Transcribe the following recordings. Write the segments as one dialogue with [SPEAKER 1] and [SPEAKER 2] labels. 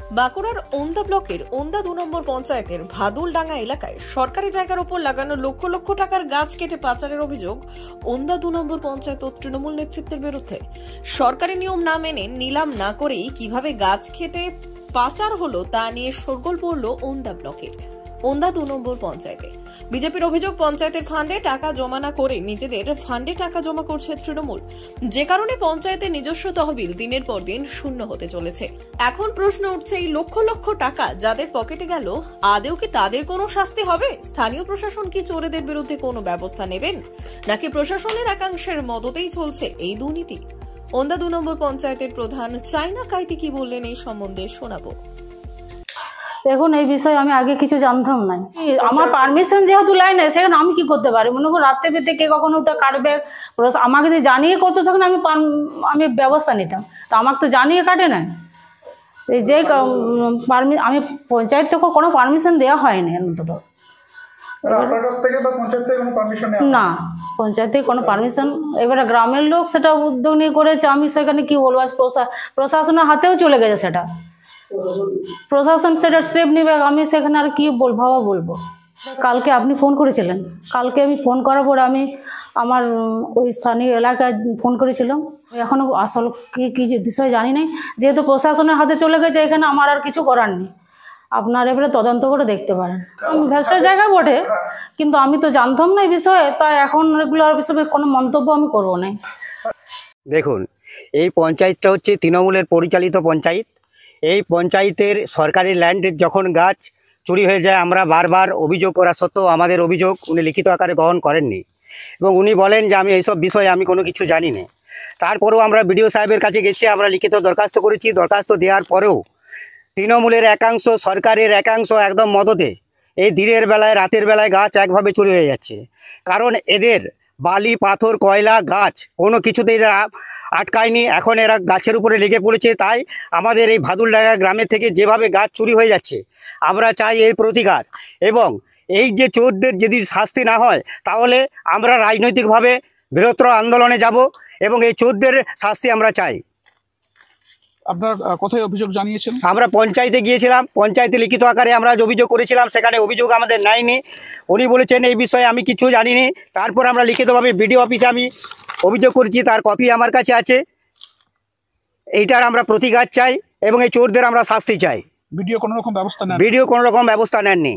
[SPEAKER 1] বাঁকুড়ার ওন্দা ব্লকের ওন্দা 2 নম্বর পঞ্চায়েতের ভাদুলডাঙ্গা এলাকায় সরকারি জায়গার উপর লাগানো লক্ষ লক্ষ টাকার গাছ কেটে পাচারের অভিযোগ ওন্দা 2 নম্বর পঞ্চায়েত ও তৃণমূল নেতৃত্বের বিরুদ্ধে। সরকারি নিয়ম না মেনে নিলাম না করেই কিভাবে গাছ কেটে পাচার হলো তা নিয়ে শোরগোল পড়ল ওন্দা ব্লকের ওন্দা 2 নম্বর পঞ্চায়েতে। বিজেপির অভিযোগ, পঞ্চায়েতের ফান্ডে টাকা জমা না করে নিজেদের ফান্ডে টাকা জমা করছে তৃণমূল, যে কারণে পঞ্চায়েতের নিজস্ব তহবিল দিনের পর দিন শূন্য হতে চলেছে। এখন প্রশ্ন উঠছে, এই লক্ষ লক্ষ টাকা যাদের পকেটে গেল, আদেও কি তাদের কোনো শাস্তি হবে? স্থানীয় প্রশাসন কি চোরেদের বিরুদ্ধে কোনো ব্যবস্থা নেবেন, নাকি প্রশাসনের একাংশের মদতেই চলছে এই দুর্নীতি? ওন্দা 2 নম্বর পঞ্চায়েতের প্রধান চাইনা কাইতি কি বললেন এই সম্বন্ধে শোনাবো।
[SPEAKER 2] দেখুন, এই বিষয়ে আমি আগে কিছু জানতাম না। আমার পারমিশন যেহেতু লাইনে, সেখানে আমি কি করতে পারি? মনে করুন রাত্রে পেতে কে কখনো ওটা কাটবে, আমাকে যদি জানিয়ে করতো তখন আমি ব্যবস্থা নিতাম। তো আমাকে তো জানিয়ে কাটে না। এই যে আমি পঞ্চায়েত থেকে কোনো পারমিশন দেওয়া হয়নি অন্তত। না, পঞ্চায়েত থেকে কোনো পারমিশন, এবারে গ্রামের লোক সেটা উদ্যোগ নিয়ে করেছে। আমি সেখানে কি বলবো, প্রশাসনের হাতেও চলে গেছে সেটা। প্রশাসন সেটা স্টেপ নেবে, আমি সেখানে আর কি বলবো। কালকে আপনি ফোন করেছিলেন, কালকে আমি ফোন করার পর আমি আমার ওই স্থানীয় এলাকায় ফোন করেছিলাম। এখনো আসল কি বিষয় জানি নাই, যেহেতু প্রশাসনের হাতে চলে গেছে, এখানে আমার আর কিছু করার নেই। আপনার এবারে তদন্ত করে দেখতে পারেন। আমি ভেস্টের জায়গা বটে, কিন্তু আমি তো জানতাম না এই বিষয়ে, তাই এখন এগুলোর বিষয়ে কোনো মন্তব্য আমি করবো না।
[SPEAKER 3] দেখুন, এই পঞ্চায়েতটা হচ্ছে তৃণমূলের পরিচালিত পঞ্চায়েত। এই পঞ্চায়েতের সরকারি ল্যান্ডের যখন গাছ চুরি হয়ে যায়, আমরা বারবার অভিযোগ করা সত্ত্বেও আমাদের অভিযোগ উনি লিখিত আকারে গ্রহণ করেননি এবং উনি বলেন যে আমি এইসব বিষয়ে আমি কোনো কিছু জানি না। তারপরেও আমরা বিডিও সাহেবের কাছে গেছি, আমরা লিখিত দরখাস্ত করেছি। দরখাস্ত দেওয়ার পরেও তৃণমূলের একাংশ, সরকারের একাংশ একদম মদতে এই দিনের বেলায় রাতের বেলায় গাছ একভাবে চুরি হয়ে যাচ্ছে। কারণ এদের বালি, পাথর, কয়লা, গাছ কোনো কিছুতেই এরা আটকায়নি। এখন এরা গাছের উপরে লেগে পড়েছে। তাই আমাদের এই ভাদুলডাঙ্গা গ্রামের থেকে যেভাবে গাছ চুরি হয়ে যাচ্ছে, আমরা চাই এর প্রতিকার। এবং এই যে চোরদের যদি শাস্তি না হয়, তাহলে আমরা রাজনৈতিকভাবে বৃহত্তর আন্দোলনে যাব এবং এই চোরদের শাস্তি আমরা চাই।
[SPEAKER 4] আপনার কোথায় অভিযোগ জানিয়েছেন?
[SPEAKER 3] আমরা পঞ্চায়েতে গিয়েছিলাম, পঞ্চায়েতে লিখিত আকারে আমরা অভিযোগ করেছিলাম, সেখানে অভিযোগ আমাদের নেয়নি। উনি বলেছেন এই বিষয়ে আমি কিছু জানিনি। তারপর আমরা লিখিতভাবে বিডিও অফিসে আমি অভিযোগ করেছি, তার কপি আমার কাছে আছে। এইটার আমরা প্রতিকার চাই এবং এই চোরদের আমরা শাস্তি চাই।
[SPEAKER 4] ভিডিও কোনো রকম
[SPEAKER 3] ব্যবস্থা নেননি।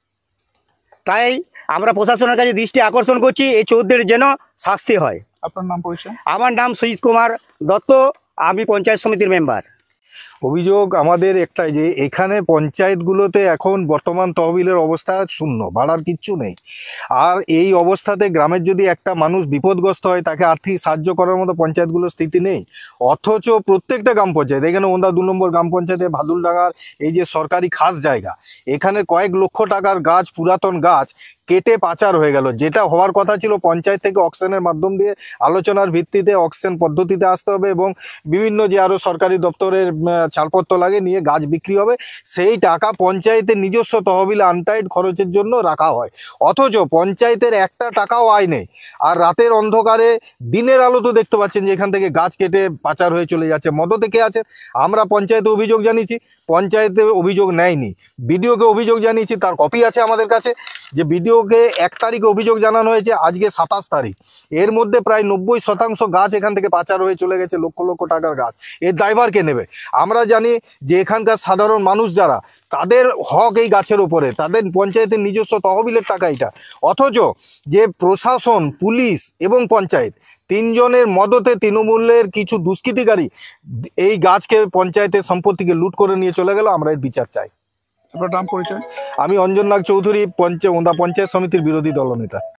[SPEAKER 3] তাই আমরা প্রশাসনের কাছে দৃষ্টি আকর্ষণ করছি, এই চোরদের যেন শাস্তি হয়।
[SPEAKER 4] আপনার নাম, পরিচয়?
[SPEAKER 3] আমার নাম সুজিত কুমার দত্ত, আমি পঞ্চায়েত সমিতির মেম্বার।
[SPEAKER 5] অভিযোগ আমাদের একটাই, যে এখানে পঞ্চায়েতগুলোতে এখন বর্তমান তহবিলের অবস্থা শূন্য, বাড়ার কিচ্ছু নেই। আর এই অবস্থাতে গ্রামের যদি একটা মানুষ বিপদগ্রস্ত হয়, তাকে আর্থিক সাহায্য করার মতো পঞ্চায়েতগুলোর স্থিতি নেই। অথচ প্রত্যেকটা গ্রাম পঞ্চায়েত, এখানে ওন্দা 2 নম্বর গ্রাম পঞ্চায়েতে ভাদুলডাঙ্গার এই যে সরকারি খাস জায়গা, এখানে কয়েক লক্ষ টাকার গাছ, পুরাতন গাছ কেটে পাচার হয়ে গেল। যেটা হওয়ার কথা ছিল পঞ্চায়েত থেকে অকশনের মাধ্যম দিয়ে আলোচনার ভিত্তিতে অকশন পদ্ধতিতে আসতে হবে এবং বিভিন্ন যে আরও সরকারি দপ্তরের ছাড়পত্র লাগে নিয়ে গাছ বিক্রি হবে, সেই টাকা পঞ্চায়েতের নিজস্ব তহবিল আনটাইড খরচের জন্য রাখা হয়। অথচ পঞ্চায়েতের একটা টাকাও আয় নেই। আর রাতের অন্ধকারে দিনের আলো তো দেখতে পাচ্ছেন যে এখান থেকে গাছ কেটে পাচার হয়ে চলে যাচ্ছে। মদতে কে আছে? আমরা পঞ্চায়েতে অভিযোগ জানিয়েছি, পঞ্চায়েতে অভিযোগ নেয়নি। বিডিওকে অভিযোগ জানিয়েছি, তার কপি আছে আমাদের কাছে, যে বিডিওকে 1 তারিখে অভিযোগ জানানো হয়েছে, আজকে 27 তারিখ। এর মধ্যে প্রায় 90% গাছ এখান থেকে পাচার হয়ে চলে গেছে, লক্ষ লক্ষ টাকার গাছ। এর দায়ভার কে নেবে? আমরা জানি যে এখানকার সাধারণ মানুষ যারা, তাদের হক এই গাছের উপরে, তাদের পঞ্চায়েতের নিজস্ব তহবিলের টাকা এটা। অথচ যে প্রশাসন, পুলিশ এবং পঞ্চায়েত 3 জনের মদতে তৃণমূলের কিছু দুষ্কৃতিকারী এই গাছকে, পঞ্চায়েতের সম্পত্তিকে লুট করে নিয়ে চলে গেল। আমরা এর বিচার চাই।
[SPEAKER 4] আপনার নাম, পরিচয়?
[SPEAKER 5] আমি অঞ্জন নাগ চৌধুরী, ওন্দা পঞ্চায়েত সমিতির বিরোধী দলনেতা।